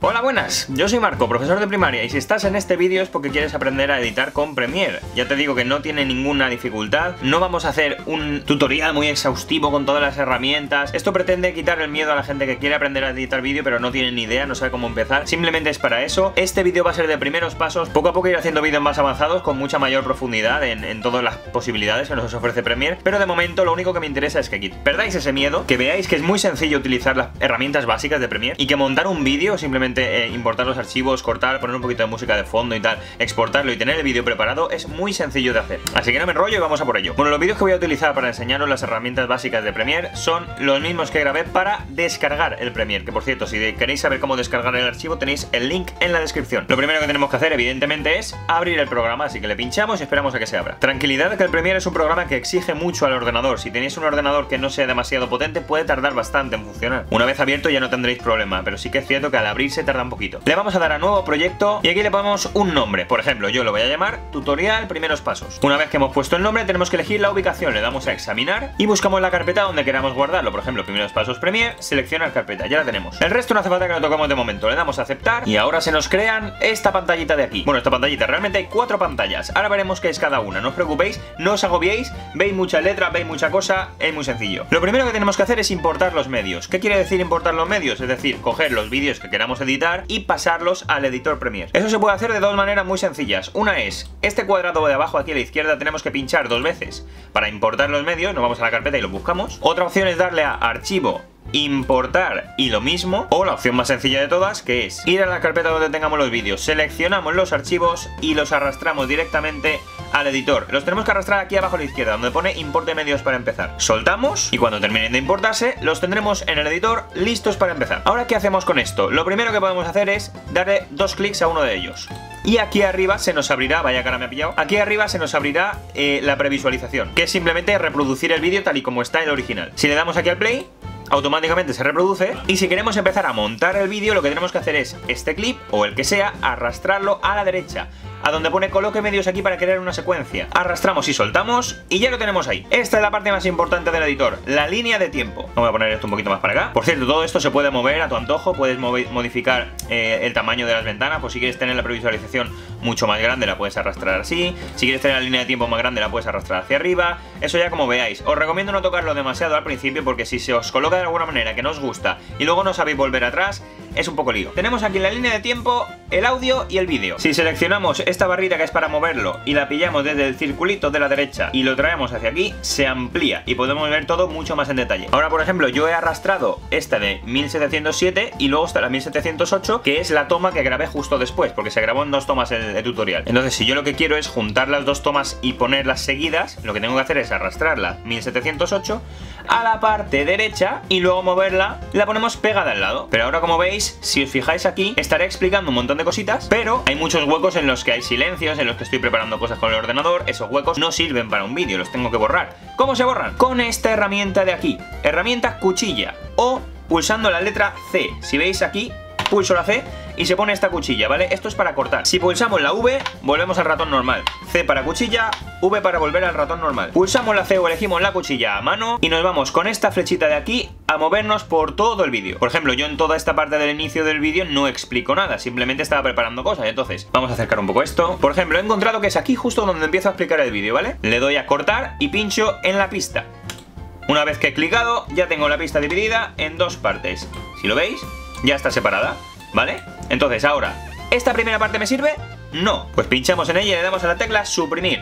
Hola, buenas, yo soy Marco, profesor de primaria, y si estás en este vídeo es porque quieres aprender a editar con Premiere. Ya te digo que no tiene ninguna dificultad, no vamos a hacer un tutorial muy exhaustivo con todas las herramientas. Esto pretende quitar el miedo a la gente que quiere aprender a editar vídeo pero no tiene ni idea, no sabe cómo empezar. Simplemente es para eso. Este vídeo va a ser de primeros pasos, poco a poco ir haciendo vídeos más avanzados con mucha mayor profundidad en todas las posibilidades que nos ofrece Premiere. Pero de momento lo único que me interesa es que perdáis ese miedo, que veáis que es muy sencillo utilizar las herramientas básicas de Premiere y que montar un vídeo, simplemente importar los archivos, cortar, poner un poquito de música de fondo y tal, exportarlo y tener el vídeo preparado es muy sencillo de hacer. Así que no me enrollo y vamos a por ello. Bueno, los vídeos que voy a utilizar para enseñaros las herramientas básicas de Premiere son los mismos que grabé para descargar el Premiere, que por cierto, si queréis saber cómo descargar el archivo tenéis el link en la descripción. Lo primero que tenemos que hacer evidentemente es abrir el programa, así que le pinchamos y esperamos a que se abra. Tranquilidad, que el Premiere es un programa que exige mucho al ordenador. Si tenéis un ordenador que no sea demasiado potente puede tardar bastante en funcionar. Una vez abierto ya no tendréis problema, pero sí que es cierto que al abrirse tarda un poquito. Le vamos a dar a nuevo proyecto y aquí le ponemos un nombre. Por ejemplo, yo lo voy a llamar tutorial primeros pasos. Una vez que hemos puesto el nombre tenemos que elegir la ubicación, le damos a examinar y buscamos la carpeta donde queramos guardarlo. Por ejemplo, primeros pasos Premiere, seleccionar carpeta, ya la tenemos. El resto no hace falta que lo toquemos de momento, le damos a aceptar y ahora se nos crean esta pantallita de aquí. Bueno, esta pantallita, realmente hay 4 pantallas, ahora veremos qué es cada una, no os preocupéis, no os agobiéis, veis muchas letras, veis mucha cosa, es muy sencillo. Lo primero que tenemos que hacer es importar los medios. ¿Qué quiere decir importar los medios? Es decir, coger los vídeos que queramos editar y pasarlos al editor Premiere. Eso se puede hacer de dos maneras muy sencillas. Una es, este cuadrado de abajo aquí a la izquierda tenemos que pinchar 2 veces para importar los medios, nos vamos a la carpeta y los buscamos. Otra opción es darle a archivo, importar y lo mismo, o la opción más sencilla de todas, que es ir a la carpeta donde tengamos los vídeos, seleccionamos los archivos y los arrastramos directamente al editor. Los tenemos que arrastrar aquí abajo a la izquierda donde pone importe medios para empezar. Soltamos y cuando terminen de importarse los tendremos en el editor listos para empezar. Ahora, ¿qué hacemos con esto? Lo primero que podemos hacer es darle 2 clics a uno de ellos. Y aquí arriba se nos abrirá, vaya cara me ha pillado, aquí arriba se nos abrirá la previsualización, que es simplemente reproducir el vídeo tal y como está el original. Si le damos aquí al play, automáticamente se reproduce y si queremos empezar a montar el vídeo lo que tenemos que hacer es este clip o el que sea, arrastrarlo a la derecha a donde pone coloque medios aquí para crear una secuencia. Arrastramos y soltamos y ya lo tenemos ahí. Esta es la parte más importante del editor, la línea de tiempo. Voy a poner esto un poquito más para acá. Por cierto, todo esto se puede mover a tu antojo, puedes modificar el tamaño de las ventanas, pues si quieres tener la previsualización mucho más grande la puedes arrastrar así, si quieres tener la línea de tiempo más grande la puedes arrastrar hacia arriba, eso ya como veáis. Os recomiendo no tocarlo demasiado al principio porque si se os coloca de alguna manera que no os gusta y luego no sabéis volver atrás, es un poco lío. Tenemos aquí en la línea de tiempo el audio y el vídeo. Si seleccionamos esta barrita que es para moverlo y la pillamos desde el circulito de la derecha y lo traemos hacia aquí, se amplía y podemos ver todo mucho más en detalle. Ahora, por ejemplo, yo he arrastrado esta de 1707 y luego está la 1708, que es la toma que grabé justo después, porque se grabó en 2 tomas el tutorial. Entonces, si yo lo que quiero es juntar las 2 tomas y ponerlas seguidas, lo que tengo que hacer es arrastrar la 1708 a la parte derecha y luego moverla, la ponemos pegada al lado. Pero ahora, como veis, si os fijáis aquí, estaré explicando un montón de cositas, pero hay muchos huecos en los que hay silencios, en los que estoy preparando cosas con el ordenador. Esos huecos no sirven para un vídeo, los tengo que borrar. ¿Cómo se borran? Con esta herramienta de aquí, herramienta cuchilla, o pulsando la letra C. Si veis aquí, pulso la C y se pone esta cuchilla, ¿vale? Esto es para cortar. Si pulsamos la V, volvemos al ratón normal. C para cuchilla, V para volver al ratón normal. Pulsamos la C o elegimos la cuchilla a mano y nos vamos con esta flechita de aquí a movernos por todo el vídeo. Por ejemplo, yo en toda esta parte del inicio del vídeo no explico nada, simplemente estaba preparando cosas. Entonces, vamos a acercar un poco esto. Por ejemplo, he encontrado que es aquí justo donde empiezo a explicar el vídeo, ¿vale? Le doy a cortar y pincho en la pista. Una vez que he clicado, ya tengo la pista dividida en 2 partes. Si lo veis, ya está separada, ¿vale? Entonces ahora, ¿esta primera parte me sirve? No. Pues pinchamos en ella y le damos a la tecla suprimir.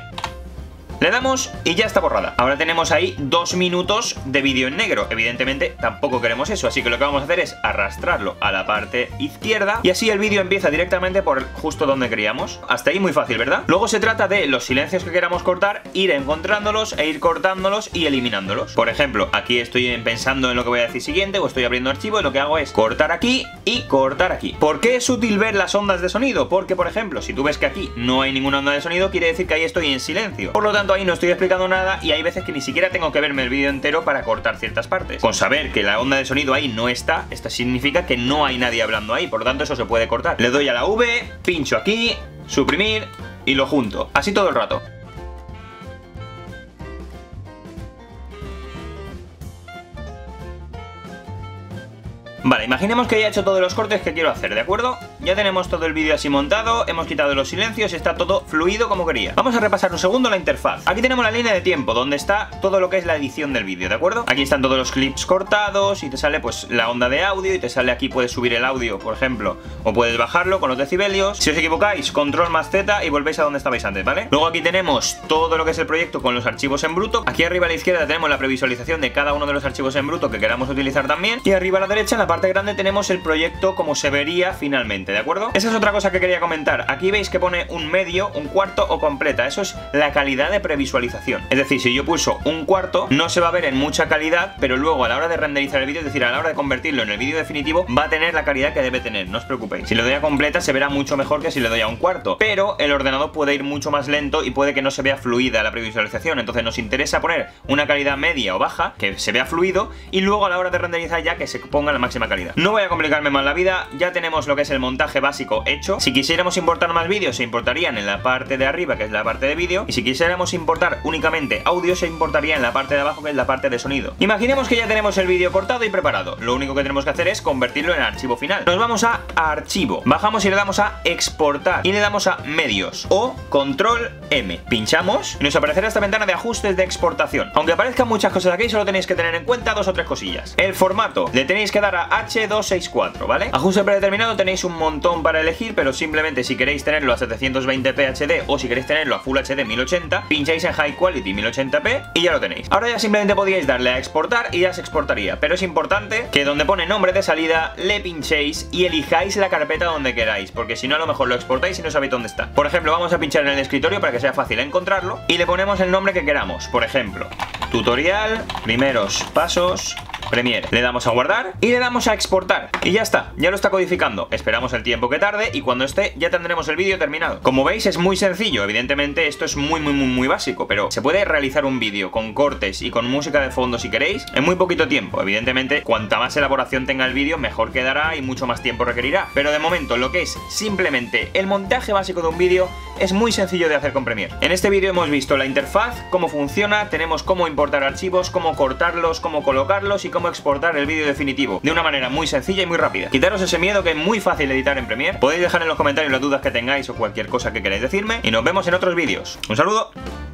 Le damos y ya está borrada. Ahora tenemos ahí 2 minutos de vídeo en negro. Evidentemente tampoco queremos eso, así que lo que vamos a hacer es arrastrarlo a la parte izquierda y así el vídeo empieza directamente por justo donde queríamos. Hasta ahí muy fácil, ¿verdad? Luego se trata de los silencios que queramos cortar, ir encontrándolos e ir cortándolos y eliminándolos. Por ejemplo, aquí estoy pensando en lo que voy a decir siguiente o estoy abriendo archivo y lo que hago es cortar aquí y cortar aquí. ¿Por qué es útil ver las ondas de sonido? Porque, por ejemplo, si tú ves que aquí no hay ninguna onda de sonido, quiere decir que ahí estoy en silencio. Por lo tanto, ahí no estoy explicando nada y hay veces que ni siquiera tengo que verme el vídeo entero para cortar ciertas partes. Con saber que la onda de sonido ahí no está, esto significa que no hay nadie hablando ahí, por lo tanto eso se puede cortar. Le doy a la V, pincho aquí, suprimir y lo junto, así todo el rato. Vale, imaginemos que ya he hecho todos los cortes que quiero hacer, ¿de acuerdo? Ya tenemos todo el vídeo así montado, hemos quitado los silencios y está todo fluido como quería. Vamos a repasar un segundo la interfaz. Aquí tenemos la línea de tiempo, donde está todo lo que es la edición del vídeo, ¿de acuerdo? Aquí están todos los clips cortados y te sale pues la onda de audio y te sale aquí, puedes subir el audio, por ejemplo, o puedes bajarlo con los decibelios. Si os equivocáis, control más Z y volvéis a donde estabais antes, ¿vale? Luego aquí tenemos todo lo que es el proyecto con los archivos en bruto. Aquí arriba a la izquierda tenemos la previsualización de cada uno de los archivos en bruto que queramos utilizar también. Y arriba a la derecha, en la parte grande, tenemos el proyecto como se vería finalmente, ¿de acuerdo? Esa es otra cosa que quería comentar. Aquí veis que pone un medio, un cuarto o completa. Eso es la calidad de previsualización. Es decir, si yo pulso un cuarto, no se va a ver en mucha calidad, pero luego a la hora de renderizar el vídeo, es decir, a la hora de convertirlo en el vídeo definitivo, va a tener la calidad que debe tener, no os preocupéis. Si le doy a completa se verá mucho mejor que si le doy a un cuarto, pero el ordenador puede ir mucho más lento y puede que no se vea fluida la previsualización. Entonces nos interesa poner una calidad media o baja, que se vea fluido, y luego a la hora de renderizar ya que se ponga la máxima calidad. No voy a complicarme más la vida, ya tenemos lo que es el montaje básico hecho. Si quisiéramos importar más vídeos, se importarían en la parte de arriba, que es la parte de vídeo, y si quisiéramos importar únicamente audio, se importaría en la parte de abajo, que es la parte de sonido. Imaginemos que ya tenemos el vídeo cortado y preparado. Lo único que tenemos que hacer es convertirlo en archivo final. Nos vamos a archivo, bajamos y le damos a exportar y le damos a medios o control M. Pinchamos y nos aparecerá esta ventana de ajustes de exportación. Aunque aparezcan muchas cosas aquí, solo tenéis que tener en cuenta dos o tres cosillas. El formato, le tenéis que dar a H264, ¿vale? Ajuste predeterminado, tenéis un montón para elegir, pero simplemente si queréis tenerlo a 720p HD o si queréis tenerlo a Full HD 1080, pincháis en High Quality 1080p y ya lo tenéis. Ahora ya simplemente podríais darle a exportar y ya se exportaría, pero es importante que donde pone nombre de salida le pinchéis y elijáis la carpeta donde queráis, porque si no a lo mejor lo exportáis y no sabéis dónde está. Por ejemplo, vamos a pinchar en el escritorio para que sea fácil encontrarlo y le ponemos el nombre que queramos. Por ejemplo, tutorial, primeros pasos, Premiere. Le damos a guardar y le damos a exportar y ya está, ya lo está codificando. Esperamos el tiempo que tarde y cuando esté ya tendremos el vídeo terminado. Como veis es muy sencillo, evidentemente esto es muy básico, pero se puede realizar un vídeo con cortes y con música de fondo si queréis en muy poquito tiempo. Evidentemente cuanta más elaboración tenga el vídeo mejor quedará y mucho más tiempo requerirá, pero de momento lo que es simplemente el montaje básico de un vídeo es muy sencillo de hacer con Premiere. En este vídeo hemos visto la interfaz, cómo funciona, tenemos cómo importar archivos, cómo cortarlos, cómo colocarlos y cómo exportar el vídeo definitivo de una manera muy sencilla y muy rápida. Quitaros ese miedo que es muy fácil editar en Premiere. Podéis dejar en los comentarios las dudas que tengáis o cualquier cosa que queráis decirme y nos vemos en otros vídeos. Un saludo.